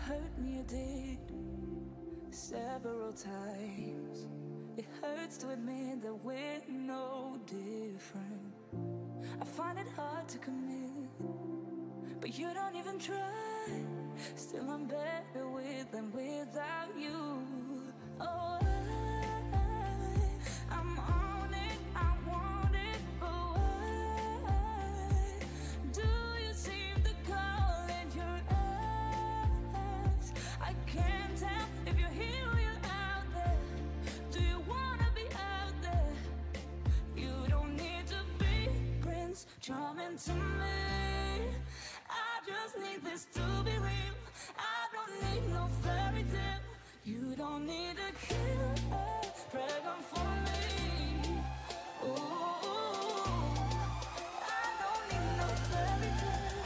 hurt me, you did, several times. It hurts to admit that we're no different. I find it hard to commit, but you don't even try. Still I'm better with than without you. Oh, I'm on it, I want it, but why do you seem to call in your eyes? I can't tell if you're here or you're out there. Do you wanna be out there? You don't need to be Prince Charming to me. I just need this to be real. I don't need no fairy tale. You don't need a killer pregnant for me. Ooh, I don't need no fairy tale.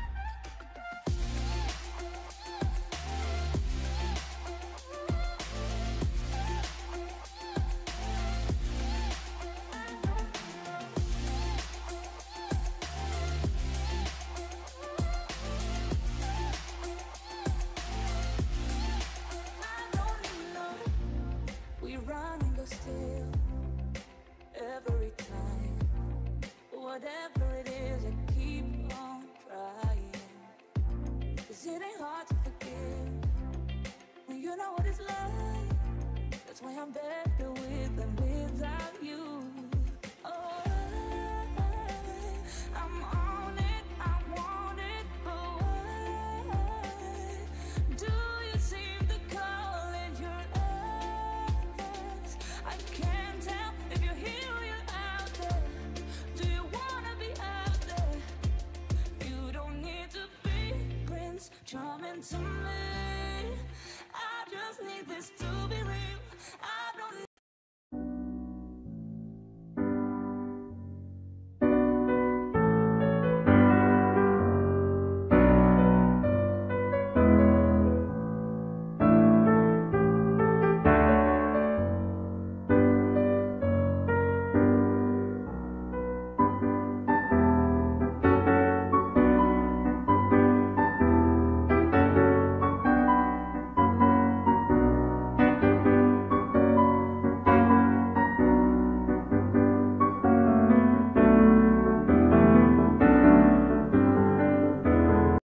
Still, every time, whatever it is, I keep on trying. 'Cause it ain't hard to forgive when you know what it's like. That's why I'm better with than without you.